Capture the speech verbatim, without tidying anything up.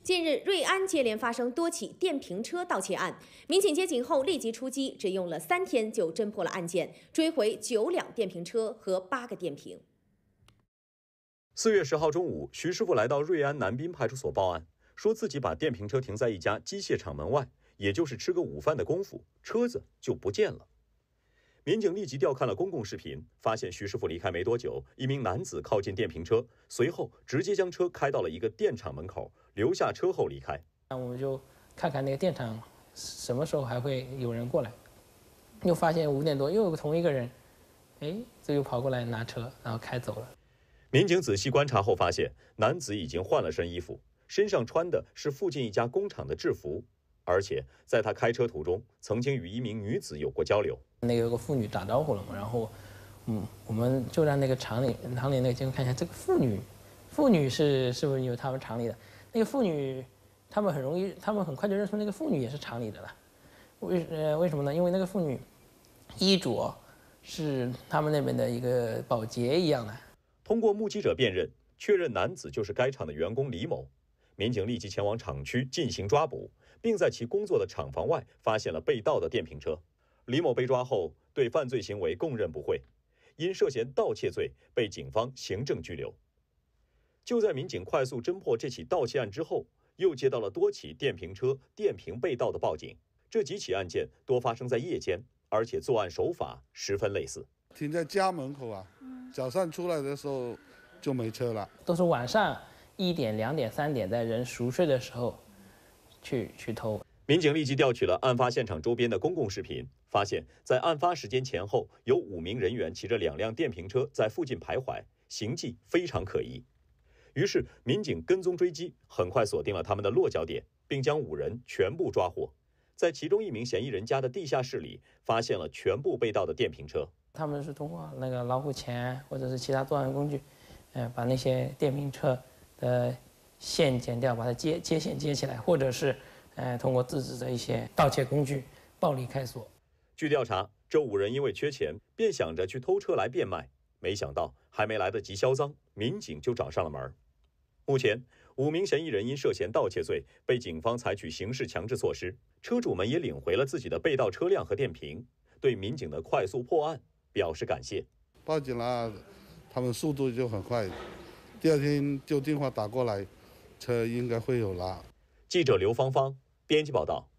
近日，瑞安接连发生多起电瓶车盗窃案，民警接警后立即出击，只用了三天就侦破了案件，追回九辆电瓶车和八个电瓶。 四月十号中午，徐师傅来到瑞安南滨派出所报案，说自己把电瓶车停在一家机械厂门外，也就是吃个午饭的功夫，车子就不见了。民警立即调看了公共视频，发现徐师傅离开没多久，一名男子靠近电瓶车，随后直接将车开到了一个电厂门口，留下车后离开。 那我们就看看那个电厂什么时候还会有人过来，又发现五点多又有同一个人，哎，这又跑过来拿车，然后开走了。 民警仔细观察后发现，男子已经换了身衣服，身上穿的是附近一家工厂的制服，而且在他开车途中，曾经与一名女子有过交流。 那个有个妇女打招呼了嘛，然后，嗯，我们就让那个厂里厂里那个监控看一下这个妇女，妇女是是不是有他们厂里的？那个妇女，他们很容易，他们很快就认出那个妇女也是厂里的了。为呃为什么呢？因为那个妇女衣着是他们那边的一个保洁一样的。 通过目击者辨认，确认男子就是该厂的员工李某。民警立即前往厂区进行抓捕，并在其工作的厂房外发现了被盗的电瓶车。李某被抓后，对犯罪行为供认不讳，因涉嫌盗窃罪被警方行政拘留。就在民警快速侦破这起盗窃案之后，又接到了多起电瓶车电瓶被盗的报警。这几起案件多发生在夜间，而且作案手法十分类似。 停在家门口啊，早上出来的时候就没车了， 都是晚上一点、两点、三点，在人熟睡的时候去去偷。 民警立即调取了案发现场周边的公共视频，发现，在案发时间前后，有五名人员骑着两辆电瓶车在附近徘徊，行迹非常可疑。于是，民警跟踪追击，很快锁定了他们的落脚点，并将五人全部抓获。在其中一名嫌疑人家的地下室里，发现了全部被盗的电瓶车。 他们是通过那个老虎钳或者是其他作案工具，呃，把那些电瓶车的线剪掉，把它接接线接起来，或者是呃通过自制的一些盗窃工具暴力开锁。 据调查，这五人因为缺钱，便想着去偷车来变卖，没想到还没来得及销赃，民警就找上了门。目前，五名嫌疑人因涉嫌盗窃罪被警方采取刑事强制措施，车主们也领回了自己的被盗车辆和电瓶，对民警的快速破案表示感谢。 报警了，他们速度就很快，第二天就电话打过来，车应该会有了。 记者刘芳芳编辑报道。